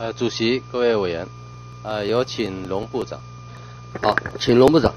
主席、各位委员，有请龙部长。 好，请龙部长。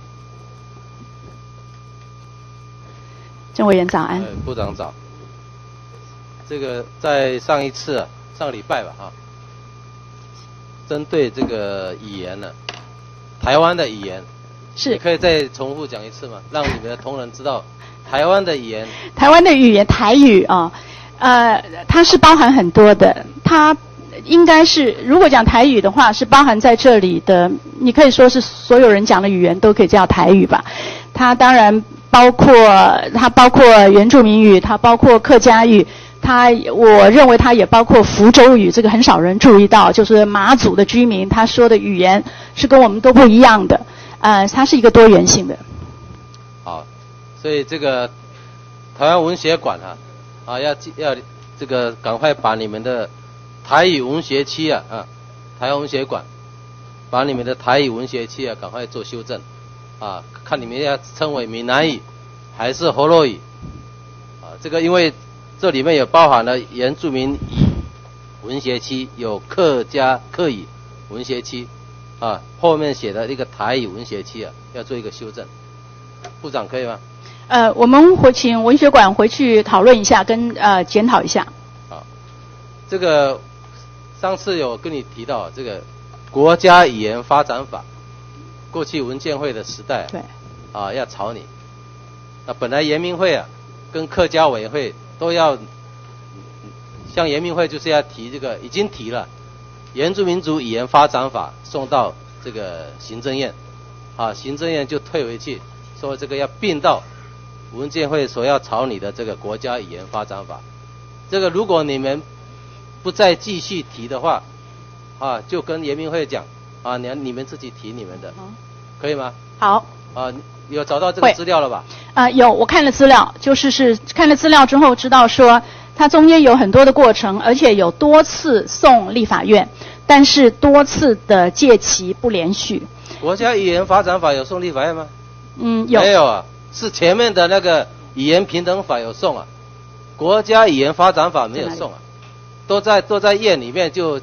郑委员早安。 部长早。这个在上一次上礼拜吧针对这个语言呢，台湾的语言， 是， 你可以再重复讲一次吗？让你们的同仁知道台湾的语言。 台湾的语言，台语啊，它是包含很多的，它应该是如果讲台语的话，是包含在这里的。你可以说是所有人讲的语言都可以叫台语吧？它当然包括原住民语，它包括客家语。我认为它也包括福州语，这个很少人注意到，就是马祖的居民他说的语言是跟我们都不一样的，它是一个多元性的。 好，所以这个台湾文学馆要这个赶快把你们的台语文学区台湾文学馆把你们的台语文学区赶快做修正看你们要称为闽南语还是河洛语这个因为这里面有包含了原住民语文学区，有客家客语文学区后面写的一个台语文学区要做一个修正。部长可以吗？ 我们会请文学馆回去讨论一下，跟检讨一下。 好，这个上次有跟你提到这个国家语言发展法，过去文建会的时代对要吵你。那本来原民会跟客家委员会都要，像原民会就是要提这个，已经提了原住民族语言发展法送到这个行政院行政院就退回去，说这个要并到文建会所要吵你的这个国家语言发展法。这个如果你们不再继续提的话就跟原民会讲你们自己提你们的，可以吗？ 好。 有找到这个资料了吧？ 有，我看了资料，是看了资料之后知道说，它中间有很多的过程，而且有多次送立法院，但是多次的届期不连续。 国家语言发展法有送立法院吗？ 有。 没有是前面的那个语言平等法有送国家语言发展法没有送都在院里面就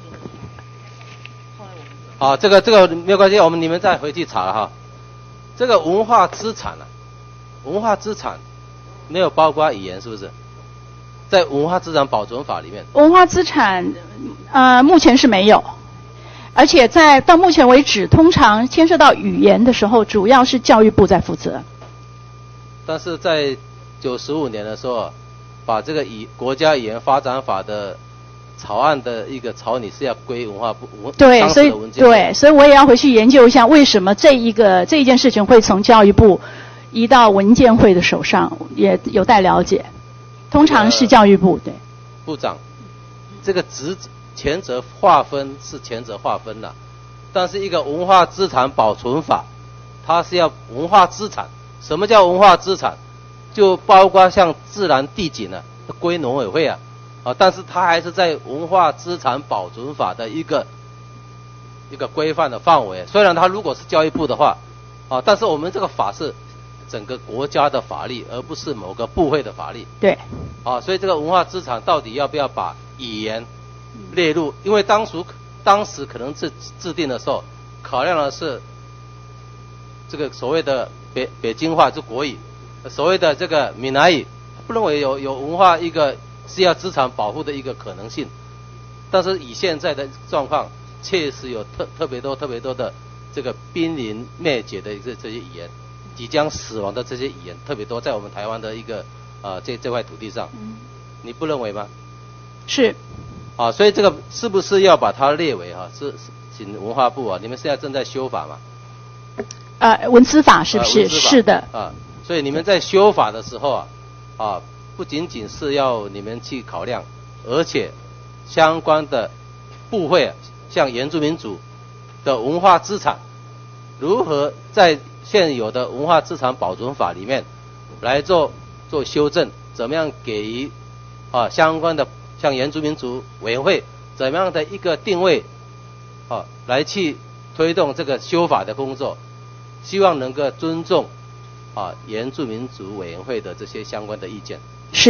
这个没有关系，你们再回去查了这个文化资产文化资产没有包括语言，是不是？在文化资产保存法里面， 文化资产目前是没有，而且到目前为止，通常牵涉到语言的时候，主要是教育部在负责。 但是在95年的时候，把这个国家语言发展法的草案的一个草拟是要归文化部， 对，所以我也要回去研究一下，为什么这一件事情会从教育部移到文建会的手上，也有待了解。通常是教育部，对。 部长，这个前责划分是前责划分了，但是一个文化资产保存法，它是要文化资产。什么叫文化资产？就包括像自然地景归农委会但是它还是在文化资产保存法的一个规范的范围。虽然它如果是教育部的话但是我们这个法是整个国家的法律，而不是某个部会的法律。 对。 所以这个文化资产到底要不要把语言列入？因为当时可能制定的时候，考量的是这个所谓的北京话是国语，所谓的这个闽南语，不认为有文化一个是要资产保护的一个可能性。但是以现在的状况，确实有特别多的这个濒临灭绝的这些语言，即将死亡的这些语言特别多，在我们台湾的一个这块土地上，你不认为吗？ 是。 所以这个是不是要把它列为是请文化部你们现在正在修法嘛？ 文资法是不是？是的。 所以你们在修法的时候不仅仅是要你们去考量，而且相关的部会像原住民族的文化资产如何在现有的文化资产保存法里面来做修正，怎么样给予相关的像原住民族委员会怎么样的一个定位来去推动这个修法的工作，希望能够尊重原住民族委员会的这些相关的意见。 是。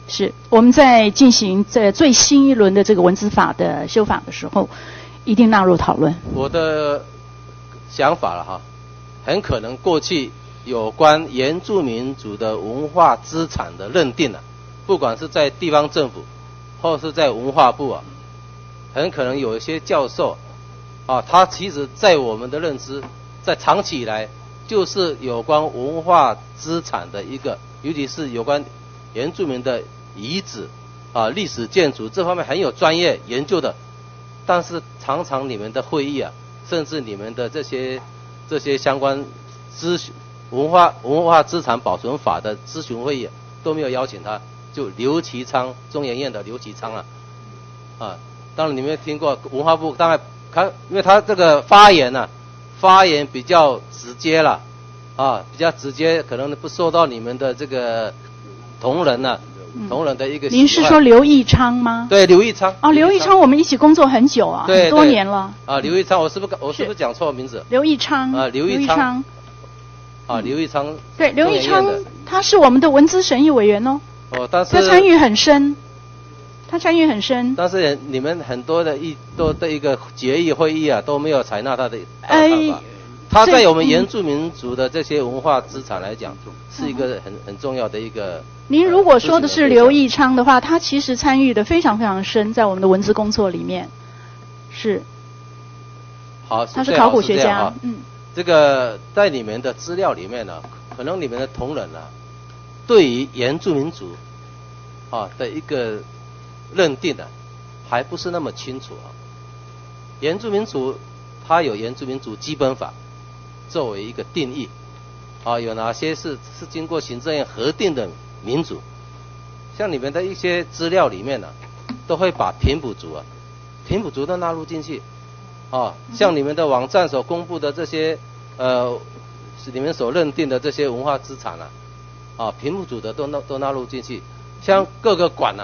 是我们在进行这最新一轮的这个文资法的修法的时候，一定纳入讨论。 我的想法了哈，很可能过去有关原住民族的文化资产的认定啊，不管是在地方政府或是在文化部啊，很可能有一些教授啊，他其实在我们的认知，在长期以来就是有关文化资产的一个，尤其是有关原住民的遗址啊、历史建筑这方面很有专业研究的，但是常常你们的会议啊，甚至你们的这些相关咨询文化资产保存法的咨询会议、都没有邀请他，就刘其昌，中研院的刘其昌啊，当然你们也听过文化部，当然因为他这个发言比较直接了啊，比较直接，可能不受到你们的这个同仁的一个喜欢。 您是说刘义昌吗？ 对，刘义昌。 哦，刘义昌，我们一起工作很久啊， 对， 很多年了。 啊，刘义昌，我是不是讲错名字？ 刘义昌。 啊，刘义昌。啊，刘义昌。 对，刘义昌，他是我们的文资审议委员哦。 哦，但是他参与很深。 但是你们很多的一个决议会议啊，都没有采纳他的看法。他在我们原住民族的这些文化资产来讲，是一个很重要的一个。 您如果说的是刘义昌的话，他其实参与的非常非常深，在我们的文资工作里面，是。 好， 他是考古学家。 这个在你们的资料里面呢，可能你们的同仁啊，对于原住民族啊的一个认定的还不是那么清楚啊。原住民族它有原住民族基本法作为一个定义啊，有哪些是经过行政院核定的民族，像你们的一些资料里面呢，都会把平埔族都纳入进去啊，像你们的网站所公布的这些是你们所认定的这些文化资产啊，平埔族的都纳入进去，像各个馆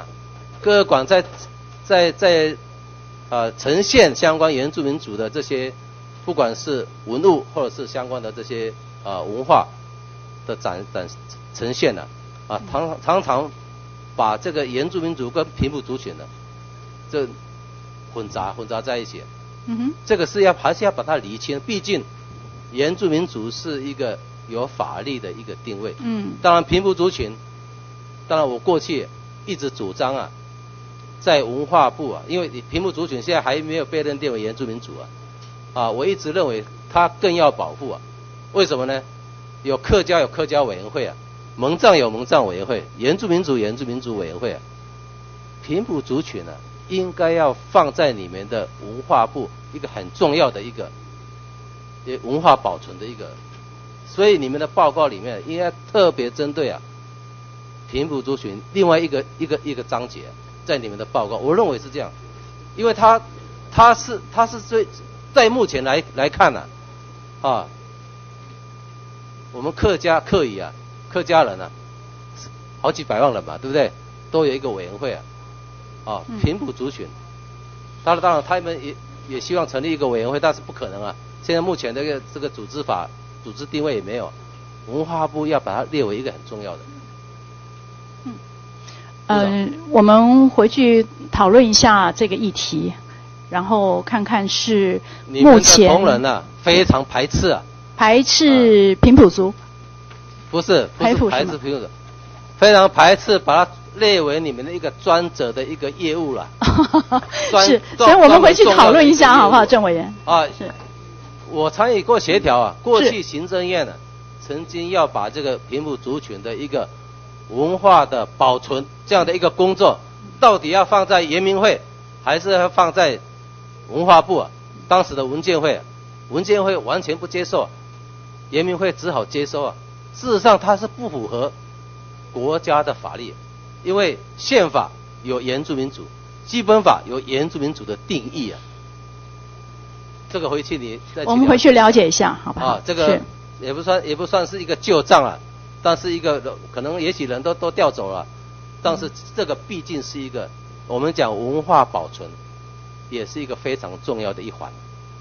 在呈现相关原住民族的这些，不管是文物或者是相关的这些文化的呈现啊，常常把这个原住民族跟平埔族群的这混杂在一起。这个还是要把它厘清，毕竟原住民族是一个有法律的一个定位。当然平埔族群，当然我过去一直主张啊，在文化部啊，因为平埔族群现在还没有被认定为原住民族我一直认为它更要保护为什么呢？有客家委员会蒙藏有蒙藏委员会，原住民族委员会平埔族群应该要放在你们的文化部一个很重要的一个文化保存的一个，所以你们的报告里面应该特别针对平埔族群另外一个章节在你们的报告，我认为是这样，因为它是在目前来看我们客家人好几百万人嘛，对不对？都有一个委员会平埔族群，当然他们也希望成立一个委员会，但是不可能现在目前这个组织定位也没有，文化部要把它列为一个很重要的。 我们回去讨论一下这个议题，然后看看是目前你们的同仁非常排斥平埔族， 不是排斥平埔族，非常排斥把它列为你们的一个专责的一个业务了。 是，所以我们回去讨论一下好不好，郑委员？ 是。我参与过协调过去行政院曾经要把这个平埔族群的一个文化的保存这样的一个工作，到底要放在原民会，还是要放在文化部当时的文建会完全不接受，原民会只好接收事实上它是不符合国家的法律，因为宪法有原住民族，基本法有原住民族的定义这个回去你再我们回去了解一下，好吧？ 这个也不算是一个旧账但是一个可能也许人都调走了，但是这个毕竟是一个我们讲文化保存，也是一个非常重要的一环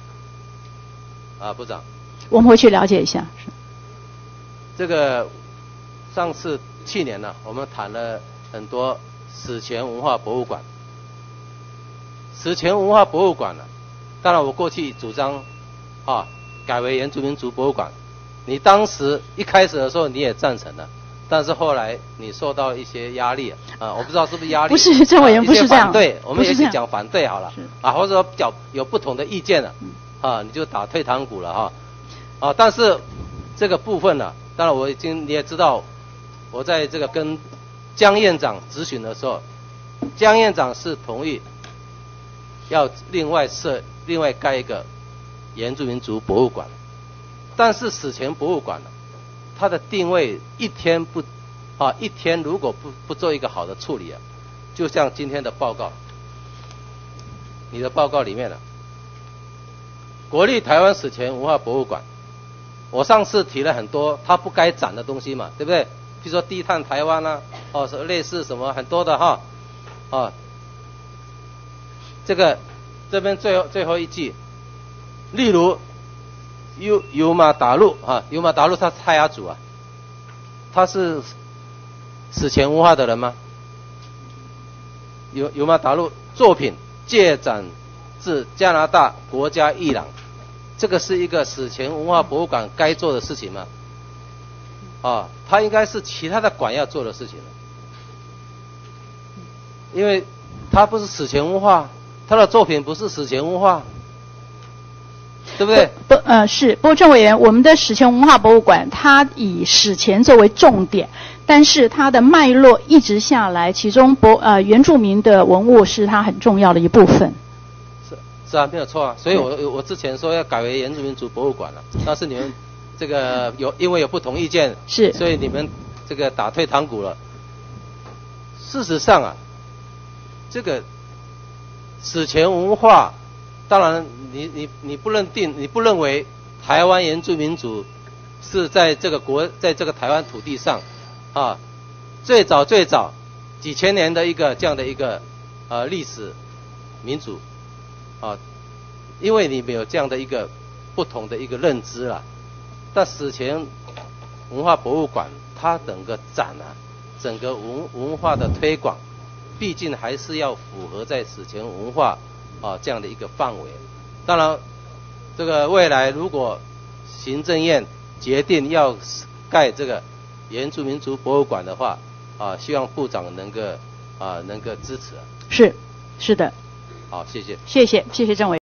部长。 我们回去了解一下。 这个去年我们谈了很多史前文化博物馆。史前文化博物馆呢，当然我过去主张改为原住民族博物馆。你当时一开始的时候你也赞成了，但是后来你受到一些压力我不知道是不是压力。 不是，郑委员不是这样。 反对，我们也可以讲反对好了或者说有不同的意见了你就打退堂鼓了但是这个部分呢，当然你也知道，我在这个跟江院长咨询的时候，江院长是同意要另外盖一个原住民族博物馆，但是史前博物馆呢，它的定位一天如果不做一个好的处理就像今天的报告，你的报告里面国立台湾史前文化博物馆，我上次提了很多它不该展的东西嘛，对不对？比如说低碳台湾类似什么很多的这边最后一句，例如尤马达路尤马达路他是泰雅族他是史前文化的人吗？尤马达路作品借展自加拿大国家艺廊，这个是一个史前文化博物馆该做的事情吗？它应该是其他的馆要做的事情了，因为它不是史前文化，他的作品不是史前文化，对不对？ 是。不过郑委员，我们的史前文化博物馆，它以史前作为重点，但是它的脉络一直下来，其中原住民的文物是它很重要的一部分。 是没有错所以我之前说要改为原住民族博物馆了，但是你们这个因为有不同意见， 是， 所以你们这个打退堂鼓了。事实上这个史前文化，当然你不认为台湾原住民族是在这个台湾土地上最早几千年的这样的一个历史民族因为你们有这样的一个不同的一个认知了。但史前文化博物馆它整个展整个文化的推广，毕竟还是要符合在史前文化这样的一个范围。当然这个未来如果行政院决定要盖这个原住民族博物馆的话希望部长能够支持。 是的。 好，谢谢。 谢谢郑委员。